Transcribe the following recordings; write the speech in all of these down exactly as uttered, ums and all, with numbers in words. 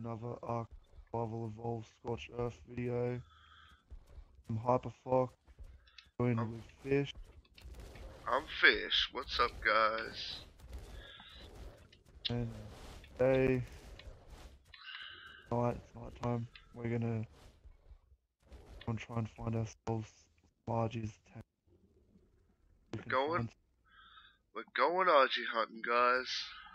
another Ark Survival Evolved Scorched Earth video. I'm Hyperfox, joined I'm, with Fish. I'm Fish. What's up, guys? And today, night, it's night time, we're gonna go and try and find ourselves Margie's tent. We We're can going, find- we're going R G hunting, guys.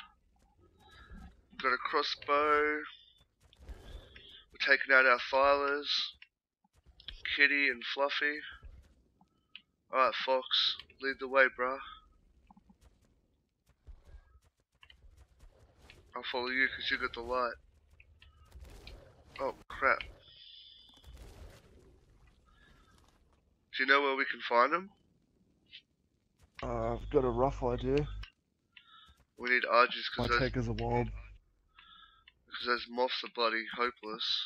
Got a crossbow. We're taking out our filers, Kitty and Fluffy. Alright, Fox, lead the way, bruh. I'll follow you because you got the light. Oh, crap. Do you know where we can find them? Uh, I've got a rough idea. We need R Gs Might because those, take us a while. because those moths are bloody hopeless.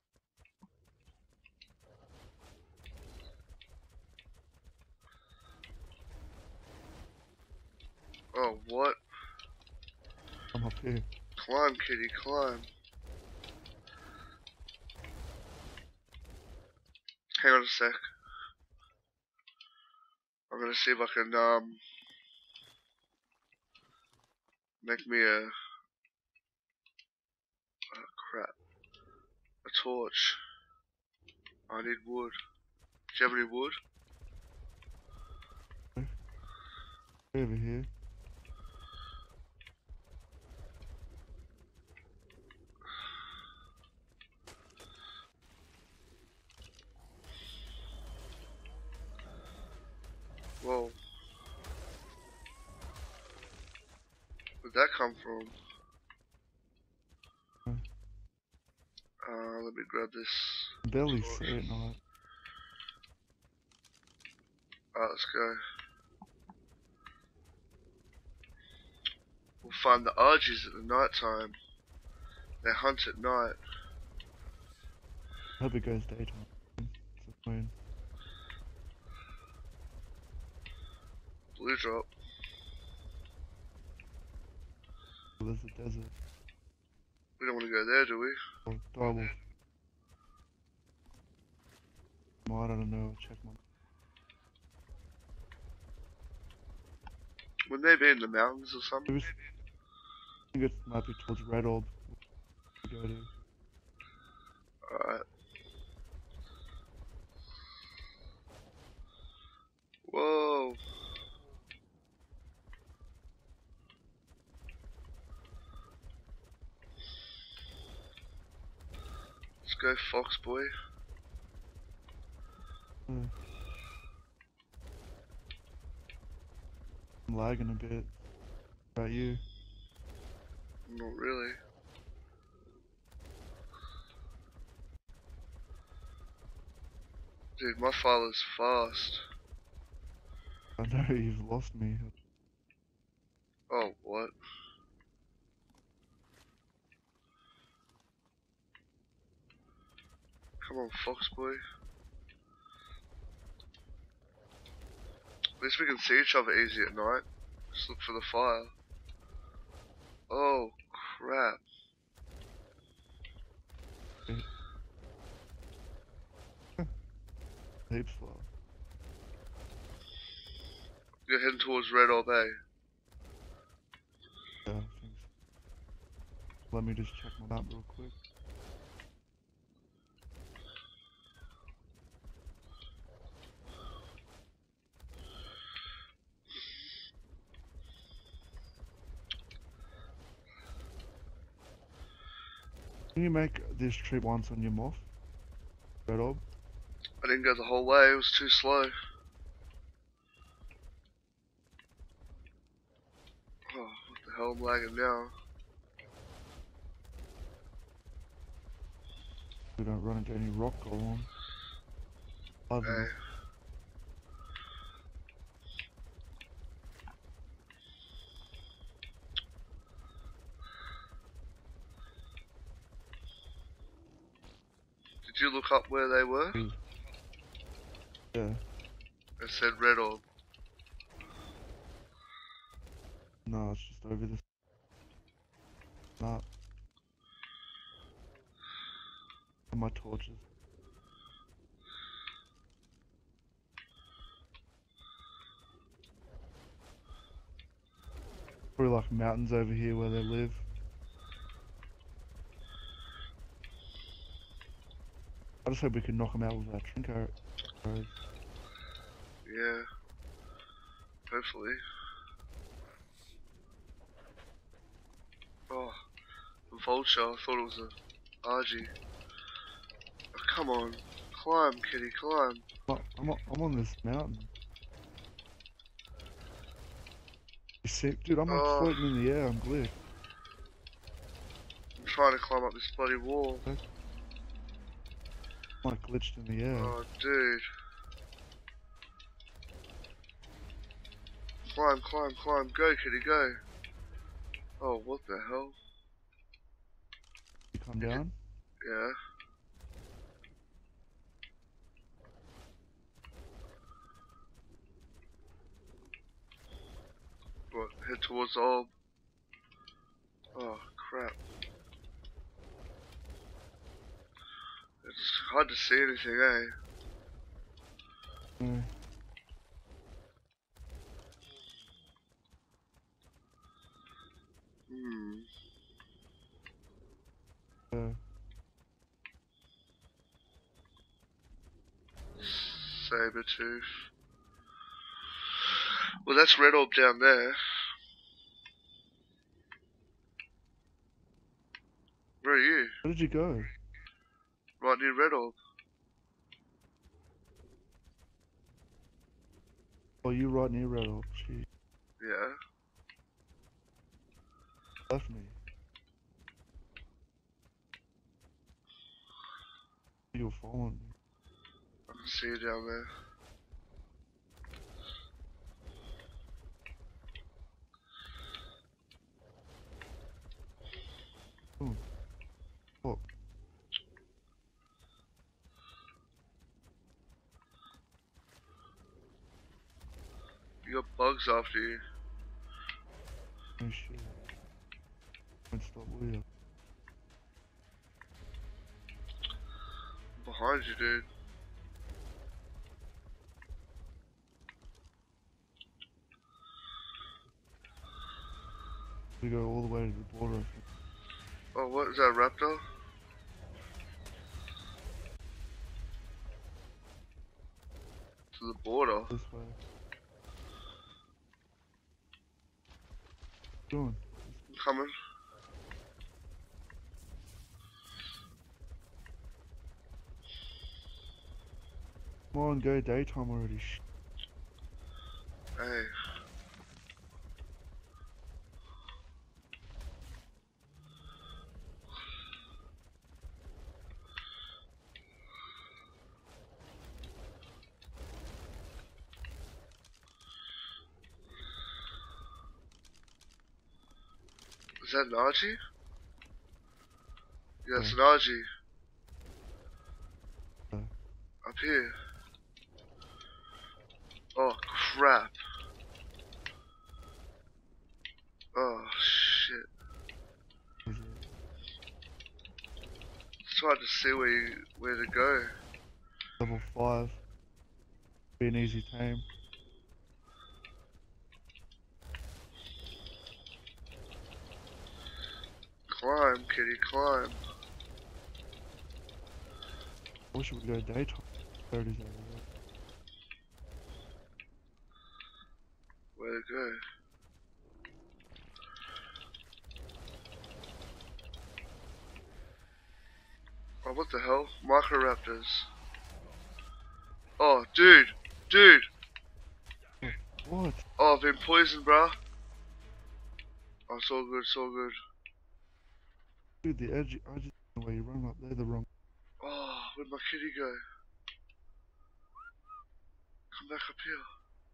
Oh, what? I'm up here. Climb, Kitty, climb. Hang on a sec. I'm gonna see if I can, um, make me a, oh crap, a torch. I need wood. Do you have any wood? Over here. Whoa. Where'd that come from? Hmm. Uh, let me grab this. Barely torch. see it night. Alright, let's go. We'll find the R Gs at the night time. They hunt at night. I hope it goes daytime. It's a moon. Blue drop. There's a desert. We don't want to go there, do we? Oh, direwolf. Well, I don't know. Check my. Wouldn't they be in the mountains or It something? was, I think it might be towards Red Orb. We go to. Alright. Whoa. Let's go, Fox boy. Uh, I'm lagging a bit. How about you? Not really. Dude, my filer's fast. I know you've lost me. Oh, what? Come on, Fox boy. At least we can see each other easy at night. Just look for the fire. Oh, crap. Heaps slow. You're heading towards Red Orb Bay. Yeah, I think so. Let me just check my map real quick. Can you make this trip once on your moth? Red Orb? I didn't go the whole way, it was too slow. Oh, what the hell, I'm lagging now. We don't run into any rock golems. Other than Okay. Did you look up where they were? this. Yeah. It said Red Orb. No, it's just over this map. and my torches. Probably like mountains over here where they live. I just hope we can knock them out with our trinket arrows. Yeah. Hopefully. Oh, a vulture. I thought it was a R G. Oh, come on. Climb, kitty, climb. Oh, I'm, on, I'm on this mountain. You see, dude, I'm like Oh. floating in the air. I'm glitched. I'm trying to climb up this bloody wall. I'm like glitched in the air. Oh, dude. Climb, climb, climb. Go, kitty, go. Oh, what the hell? You come down? Yeah. What, head towards the orb? Oh, crap. It's hard to see anything, eh? No. Hmm. Uh, Sabertooth. Well, that's red orb down there. Where are you? where did you go? Right near red orb. Oh, you right near Red Orb. Gee, Yeah. left me. You were following me. I can see you down there. Oh. Oh. You got bugs after you. Oh shit. Won't stop, will you? Behind you, dude. We go all the way to the border. I think. Oh, what is that, raptor? To the border. This way. Doing. Coming. Come on, go daytime already. Sh Hey. Is that an Archie? Yeah, it's an Archie. Uh, Up here. Oh, crap. Oh, shit. is it? It's hard to see where you, where to go. Level five. Be an easy tame. Climb, kitty, climb. I wish we could go daytime. There it is over there. Where to go? Oh, what the hell? Microraptors. Oh, dude! Dude! What? Oh, I've been poisoned, bruh. Oh, it's all good, it's all good. Dude, the edge. I just don't know where you run up there the wrong. Oh, where'd my kitty go? Come back up here.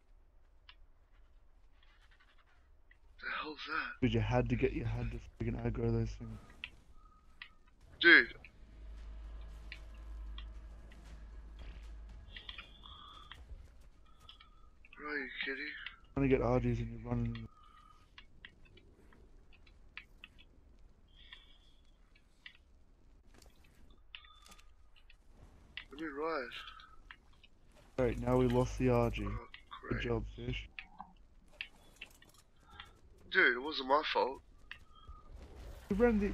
The hell's that? Dude, you had to get. You had to freaking aggro those things. Dude! Where are you, kitty? Trying to get R Gs and you're running. me ride. Great, now we lost the R G. Oh, Good great. job, fish. Dude, it wasn't my fault. You ran the...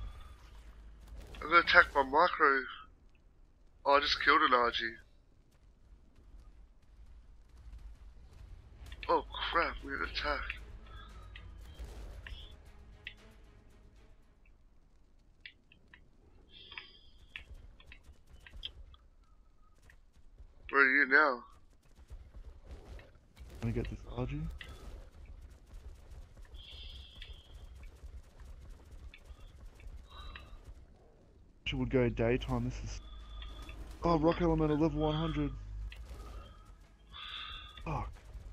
I got attacked by micro. Oh, I just killed an R G. Oh crap, we got attacked. Where are you now? Gonna get this R G. Should we go daytime? This is... Oh, rock elemental level one hundred. Fuck.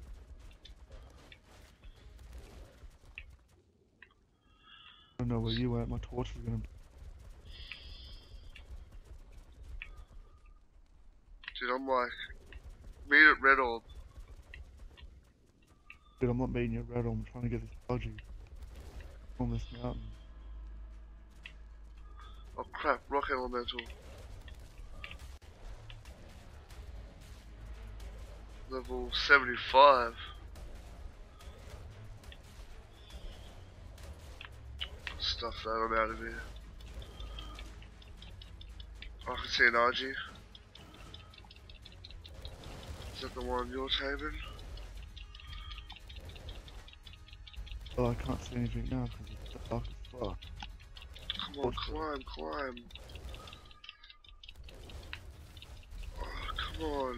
I don't know where you went. My torch is gonna... Dude, I'm like, meet at Red Orb. Dude, I'm not meeting you at Red Orb. I'm trying to get this R G. On this mountain. Oh crap, rock elemental. Level seventy-five. Stuff that, I'm out of here. I can see an R G. Is that the one you're taming? Oh, I can't see anything now because it's dark as fuck. Come on, climb, climb. Oh, come on.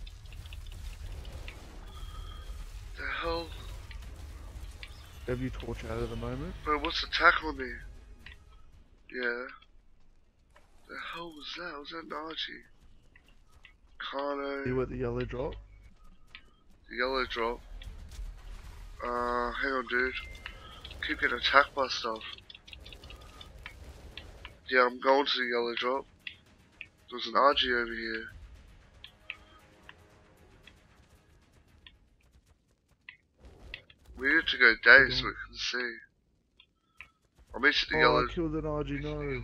The hell? Have you torch out at the moment? Bro, what's attacking me? Yeah. The hell was that? Was that an R G? Kano. You at the yellow drop? The yellow drop. Uh, hang on, dude. Keep getting attacked by stuff. Yeah, I'm going to the yellow drop. There's an R G over here. We need to go day so we can see. I'll meet you at the Oh, yellow. I killed an R G, no.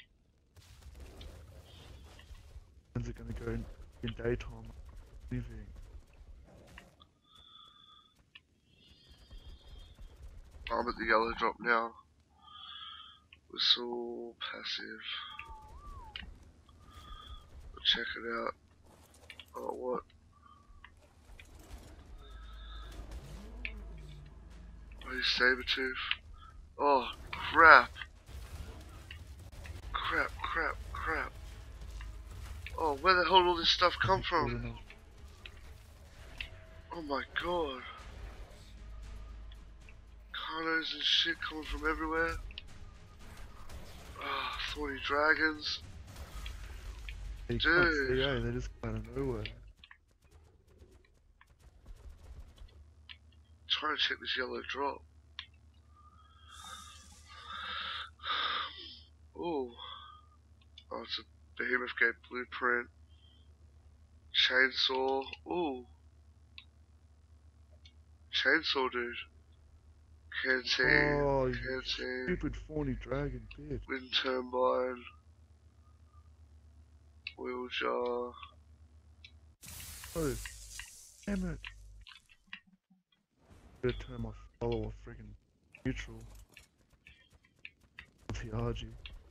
When's it gonna go in, in daytime? Leaving. I'm at the yellow drop now. Whistle passive. We'll check it out. Oh, what? Oh, he's Sabertooth. Oh, crap. Crap, crap, crap. Oh, where the hell did all this stuff come from? Oh my god. Carnos and shit coming from everywhere. Ah, thorny dragons. You can't Dude. see, eh? They just come out of nowhere. Trying to check this yellow drop. Ooh. Oh, it's a Behemoth Gate blueprint. Chainsaw. Ooh. Chainsaw, dude. Canteen. Oh, you Canteen. stupid thorny dragon bitch. Wind turbine. Wheel jar. Oh, damn it. I'm gonna turn my follower friggin' neutral. The R G.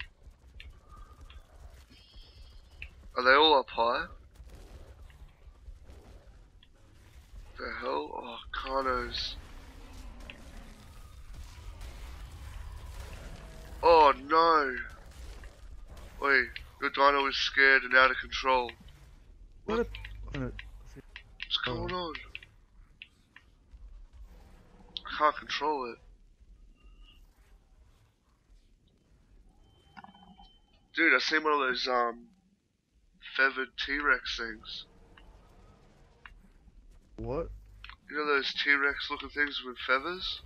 Are they all up high? The hell? Oh, Carnos. Oh no! Wait, your dino is scared and out of control. What a... Uh, What's going on? I can't control it. Dude, I seen one of those, um, feathered T-Rex things. what? You know those T-Rex looking things with feathers?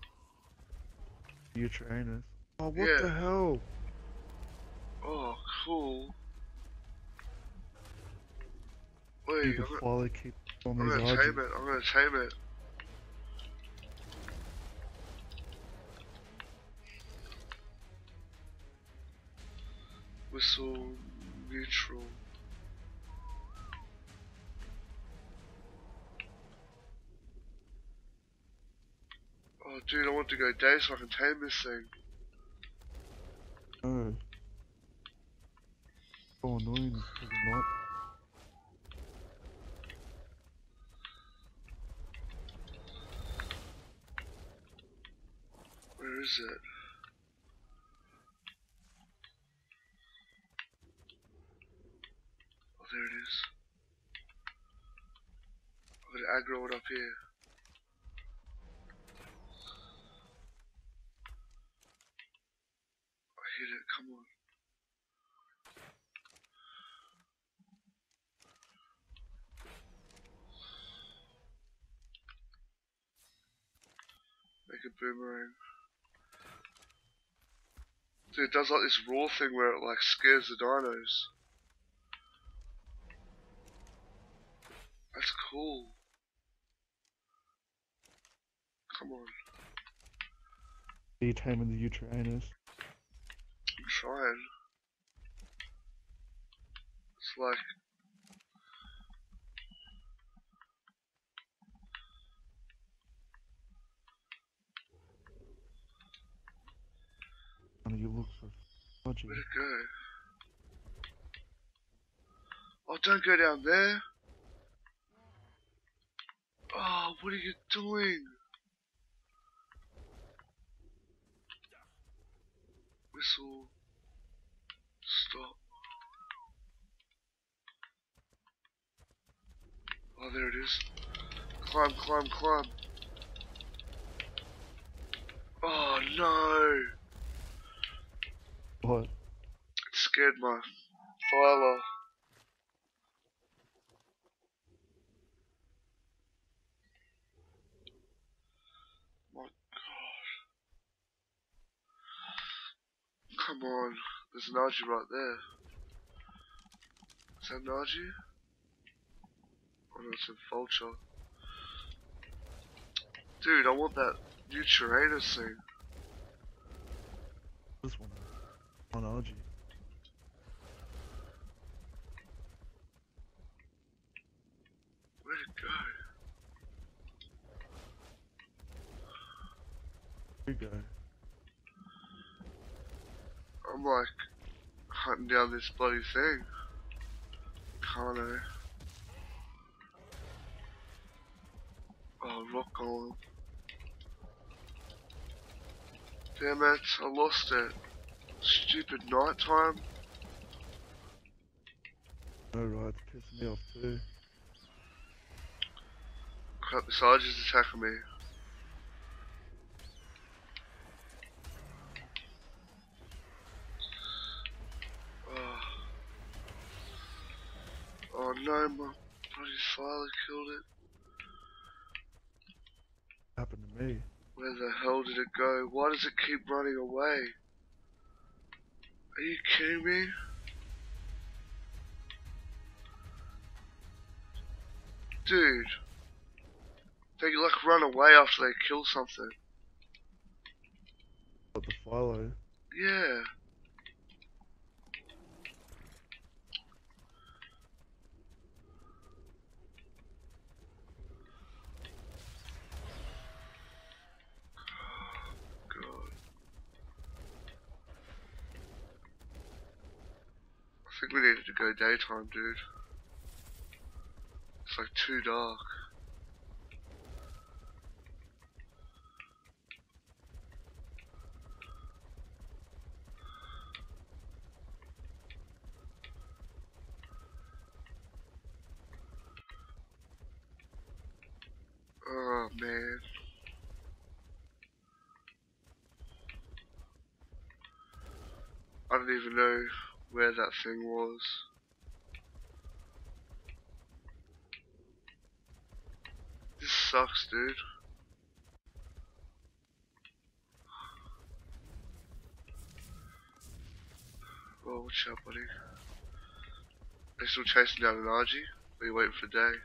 You trainers. Oh, what Yeah. the hell? Oh, cool. Wait, Dude, the I'm, gonna- follow keep on I'm these gonna R tame Gs. it, I'm gonna tame it. Whistle neutral. Oh, dude, I want to go day so I can tame this thing. No. So annoying this freaking night. Where is it? Oh, there it is. I'm gonna aggro it up here. I hit it, come on. Make a boomerang. Dude, it does like this raw thing where it like scares the dinos. That's cool. Come on. Are you taming the Uranus? I'm trying. It's like... And you look for Fudgy. Where'd it go? Oh, don't go down there. Oh, what are you doing? Whistle. Stop. Oh, there it is. Climb, climb, climb. Oh, no. What? It scared my filer. My God. Come on. There's an Argy right there. Is that an Argy? Oh no, it's a vulture. Dude, I want that new Uranus thing. This one. On Argy. Where'd it go? Here you go. I'm like hunting down this bloody thing. Kano. Oh, rock golem. Damn it, I lost it. Stupid nighttime. No, right, it's pissing me off too. Crap, the Sarge's attacking me. Oh, oh no, my bloody father killed it. Happened to me. Where the hell did it go? Why does it keep running away? Are you kidding me? Dude. They like run away after they kill something. But the Philo. Yeah. God. I think we needed to go daytime, dude. It's like too dark. Oh man. I don't even know where that thing was. This sucks, dude. Oh, what's up, buddy? They still chasing down an Argy? Or are you waiting for day?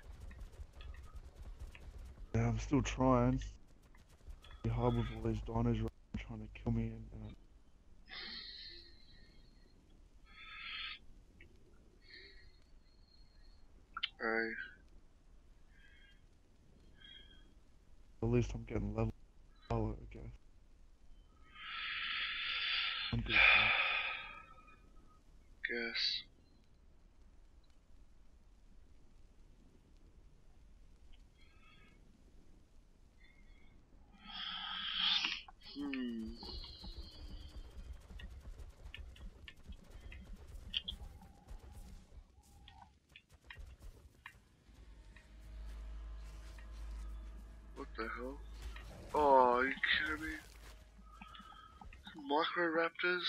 Yeah, I'm still trying. Be hard with all these dinos around trying to kill me and uh, Hey. at least I'm getting level. One good thing. Guess. Hmm. What the hell? Oh, are you kidding me? Microraptors?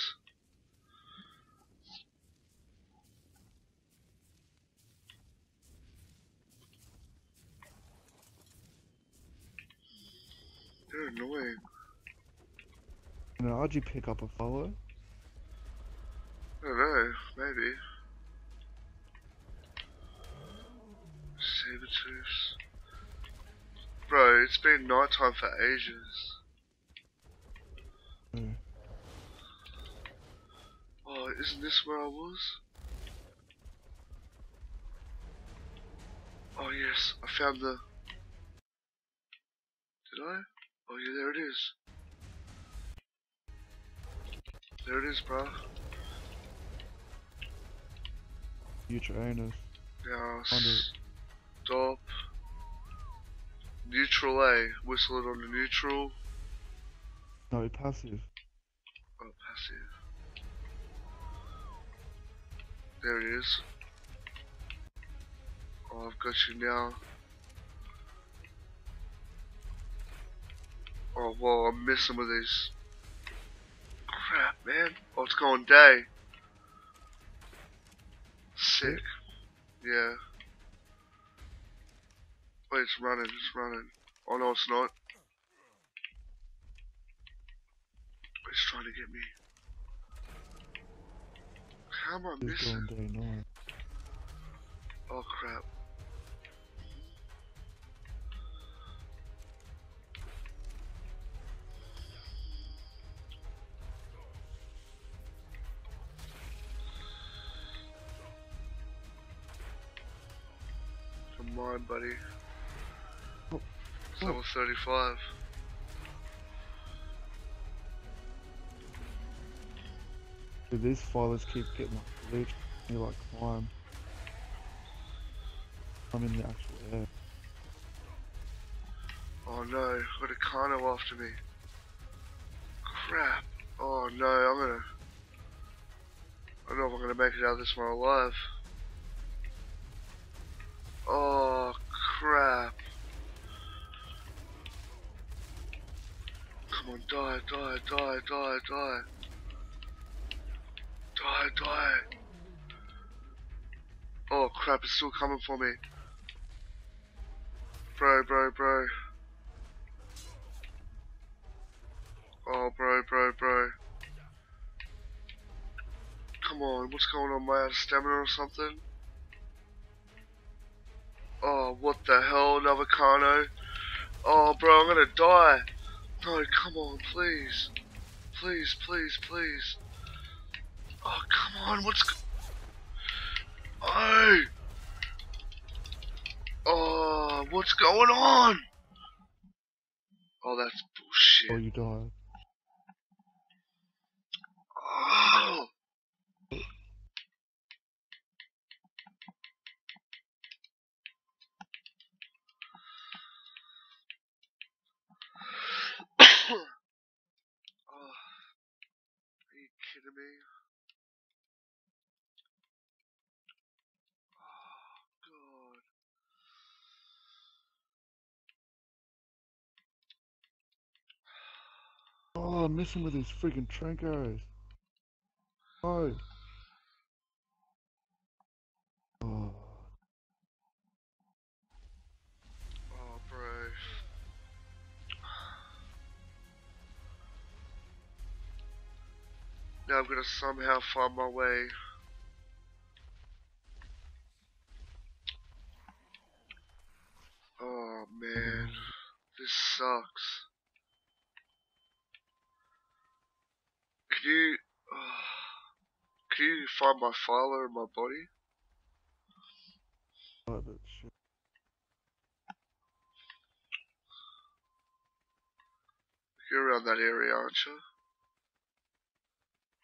They're annoying. You know, how'd you pick up a follow? I don't know, maybe. Sabertooths. Bro, it's been nighttime for ages. Mm. Oh, isn't this where I was? Oh yes, I found the... Did I? Oh yeah, there it is. There it is, bro. Future owners. Now, Find it. stop. Neutral A. Whistle it on the neutral. No, passive. Oh, passive. There it is. Oh, I've got you now. Oh, whoa, I'm missing with these. Crap, man. Oh, it's going day. Sick. Yeah. Wait, it's running, it's running. Oh no, it's not. It's trying to get me. How am I It's missing? going day night. Oh crap. Come on, buddy. Oh, It's oh. level thirty-five. Dude, these fighters keep getting like glitched. You like climb. I'm in the actual air. Oh no, got a Kano after me. Crap. Oh no, I'm gonna... I don't know if I'm gonna make it out of this one alive. Oh crap. Come on, die, die, die, die, die. Die, die. Oh crap, it's still coming for me. Bro, bro, bro. Oh, bro, bro, bro. Come on, what's going on? Am I out of stamina or something? Oh, what the hell? Another Kano? Oh, bro, I'm gonna die. No, come on, please. Please, please, please. Oh, come on, what's... Go oh! Oh, what's going on? Oh, that's Oh, bullshit. you died. Oh! Oh, are you kidding me? Oh, God. Oh, I'm missing with these freaking Trenkos. Oh. Oh. Oh, bro. Now I'm gonna somehow find my way. Oh, man. This sucks. Can you... Oh, can you find my filer in my body? Oh, that shit. You're around that area, aren't you?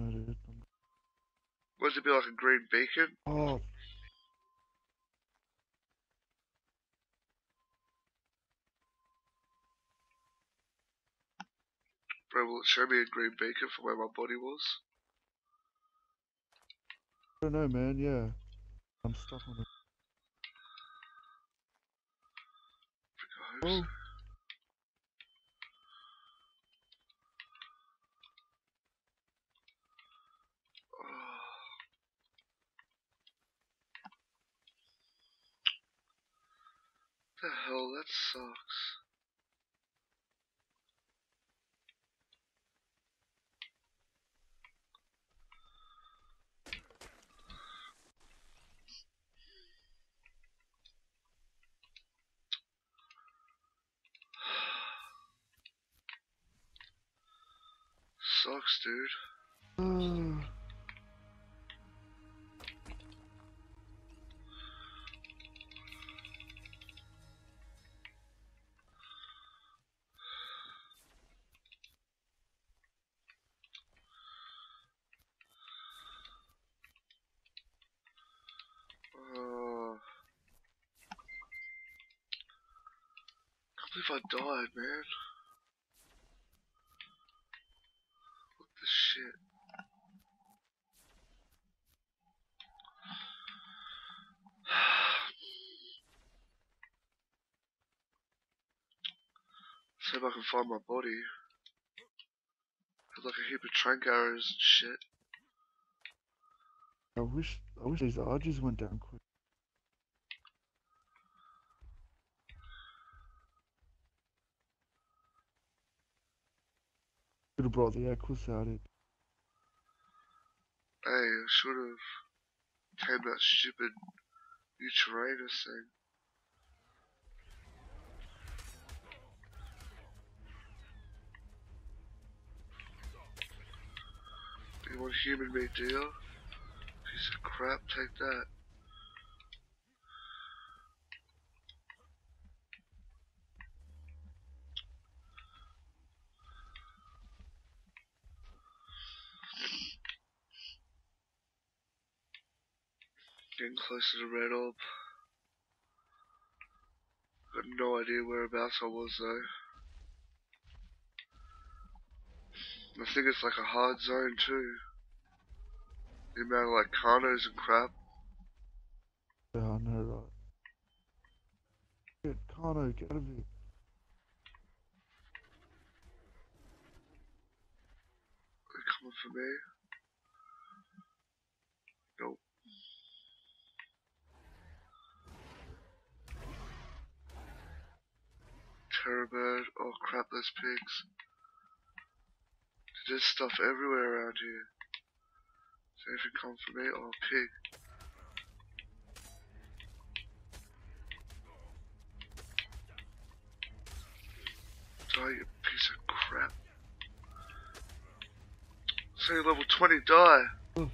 No, dude. I'm- Would it be like a green beacon? Oh, Bro, will it show me a green beacon for where my body was? I don't know, man. Yeah, I'm stuck on it. I hope so. Oh, Oh, the hell, that sucks. Sucks, dude. uh, Oh, I can't believe I died, man. What the shit? See if I can find my body. There's like a heap of trank arrows and shit. I wish, I wish these arches went down quick. Could have brought the Equus out. It. Hey, I should have tamed that stupid Uranus thing. You want human meat, do you? Piece of crap, take that. Getting closer to Red Orb. Got no idea whereabouts I was though. I think it's like a hard zone too. The amount of like Carnos and crap. Yeah, I know, right? Get Kano, get out of here. They're coming for me. Nope. Terrorbird. Oh crap, those pigs. There's stuff everywhere around here. Is anything come for me? Oh, pig. Die, you piece of crap. Say level twenty, die. Oh.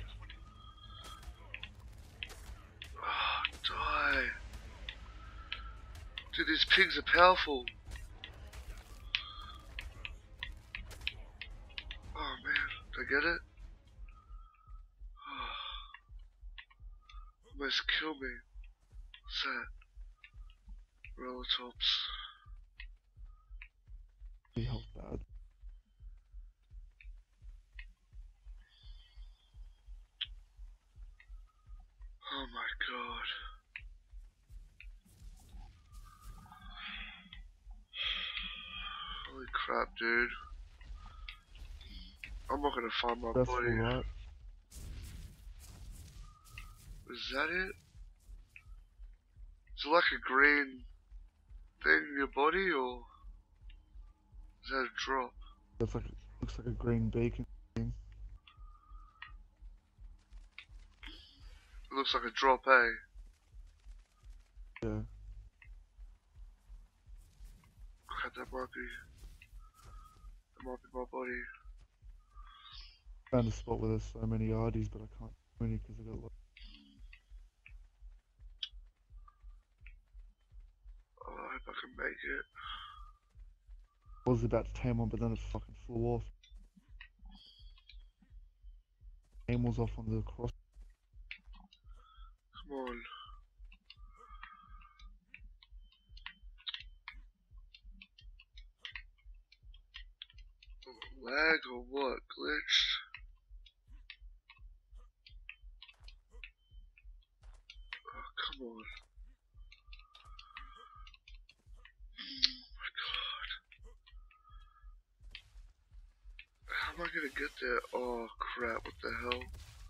Oh, die. Dude, these pigs are powerful. Oh man, did I get it? Oh, almost killed me. What's that? Relatops. He health bad. Oh my god. Holy crap, dude. I'm not gonna find my That's body. alright. Is that it? Is it like a green thing in your body, or is that a drop? That's like, looks like a green beacon thing. It looks like a drop, eh? Yeah. Crap, that might be. That might be my body. Found a spot where there's so many I Ds, but I can't do any because I got like. Oh, I hope I can make it. I was about to tame one, but then it fucking flew off. aim was off on the cross. Come on. Lag or what? Glitched? Oh, come on. Oh my god. How am I gonna get there? Oh crap, what the hell?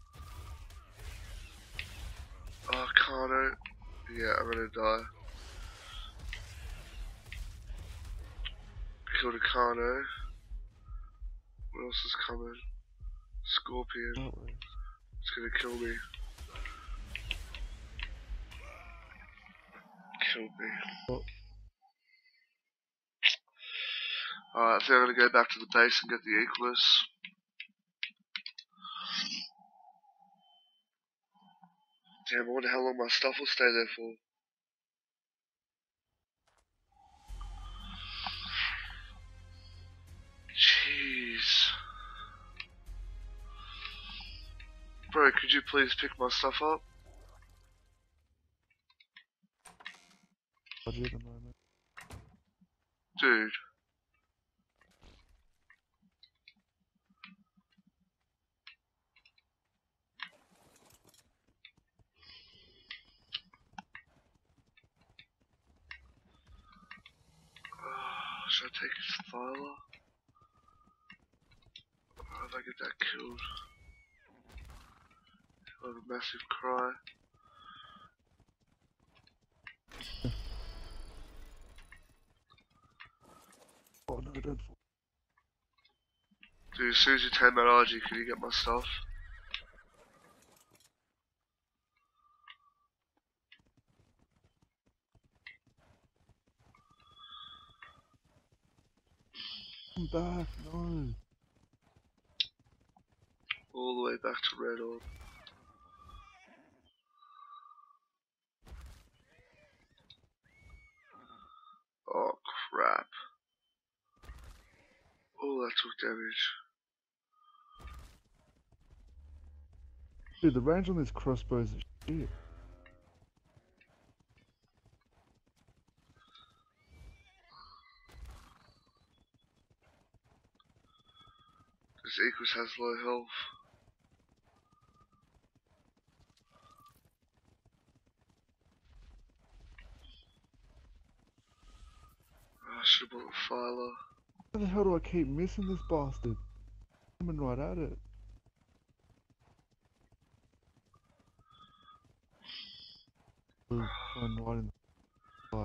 Oh, Kano. Yeah, I'm gonna die. Killed a Kano. What else is coming? Scorpion. That way. It's gonna kill me. Kill me. Oh, Alright, I think I'm gonna go back to the base and get the Equus. Damn, I wonder how long my stuff will stay there for. Jeez. Bro, could you please pick my stuff up? dodgy at the moment. Dude. Oh, should I take his Thyla? Or if I get that killed? I'll have a massive cry. Oh no, don't fall. Dude, as soon as you tame that R G, can you get my stuff? Come back, no. All the way back to Red Orb. Oh crap. Oh, that took damage. Dude, the range on this crossbow is shit. This Equus has low health. Oh, I should have bought the Thyla. How the hell do I keep missing this bastard? I'm aiming right at it. Blue, flying right in the sky.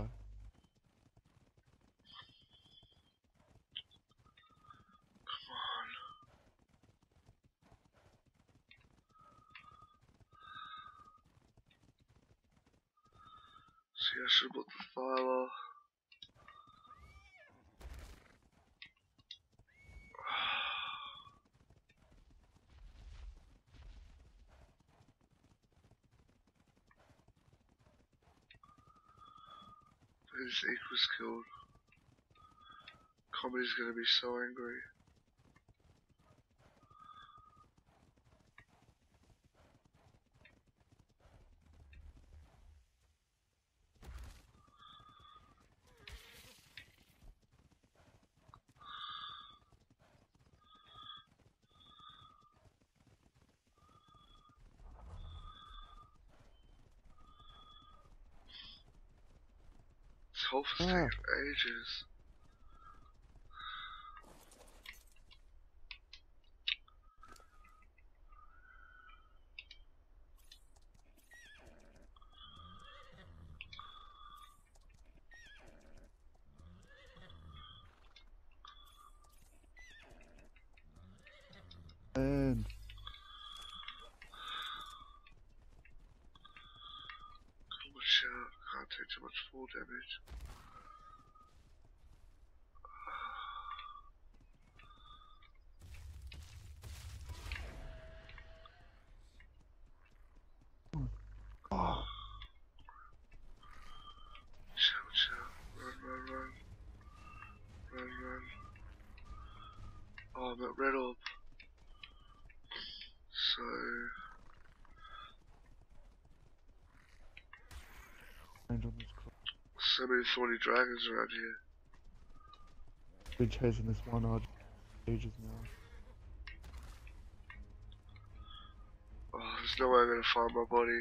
See, I should have bought the Thyla. This Equus killed. Comedy's gonna be so angry. This health is Ah. taking ages. And Watch out, can't take too much fall damage. oh, Chill, chill. Run, run, run. Run, run. Oh, I'm at Red Orb. So... range on this car. So many thorny dragons around here. Been chasing this one R G for ages now. Oh, there's no way I'm gonna find my body.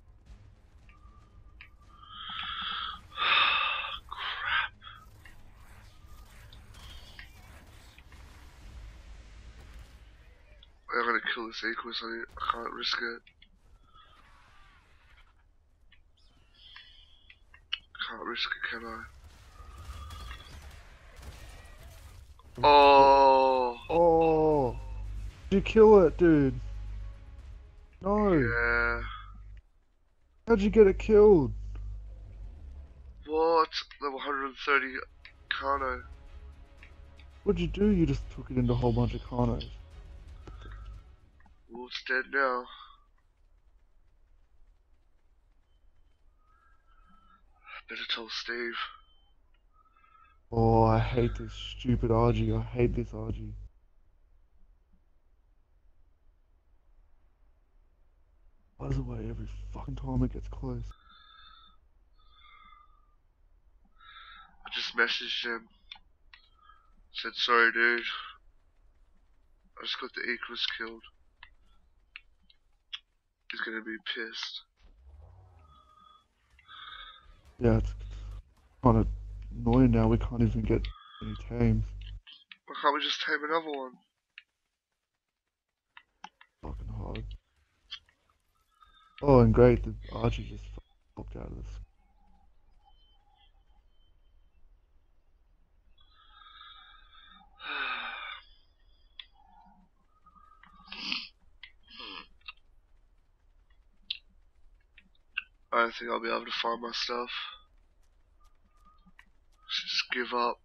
Crap. I'm gonna kill this Equus, I, I can't risk it. Can't risk it, can I? Oh! Oh! Did you kill it, dude? No! Yeah. How'd you get it killed? What? Level one hundred thirty Kano. What'd you do? You just took it into a whole bunch of Kanos. Well, it's dead now. Better tell Steve. Oh, I hate this stupid R G. I hate this R G. Flies away every fucking time it gets close. I just messaged him. Said, sorry dude. I just got the Equus killed. He's gonna be pissed. Yeah, it's kind of annoying now. We can't even get any tames. Why can't we just tame another one? Fucking hard. Oh, and great, the R G just popped out of this. I don't think I'll be able to find my stuff. Should just give up.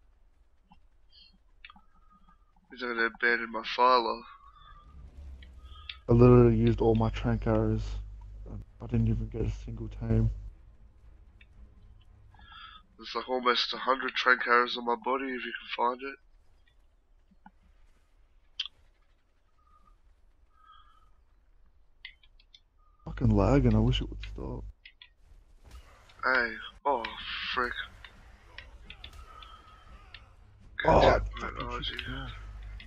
He's gonna abandon my Thyla. I literally used all my trank arrows. I didn't even get a single tame. There's like almost a hundred trank arrows on my body if you can find it. Fucking lagging, I wish it would stop. Hey, oh frick. Oh, Get I that fucking R G. kicked it off.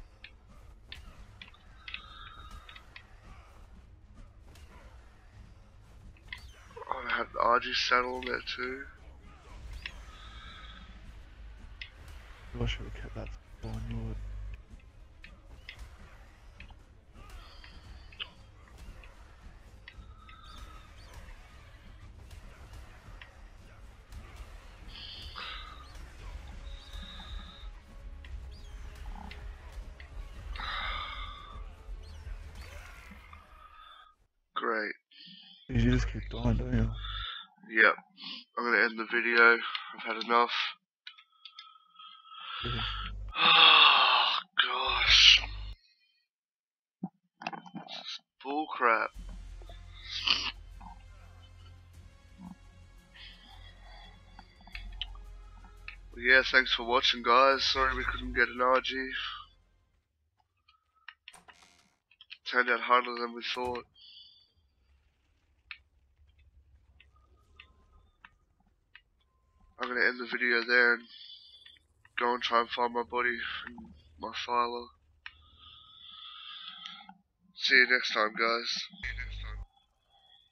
Oh, I had the R G saddle on there too. I should have kept that on you. Great. You just keep dying, don't you? Yep. I'm gonna end the video. I've had enough. Yeah. Oh gosh. This is bullcrap. Well, yeah, thanks for watching guys. Sorry we couldn't get an R G. Turned out harder than we thought. I'm gonna end the video there and go and try and find my body and my Thyla. See you next time guys.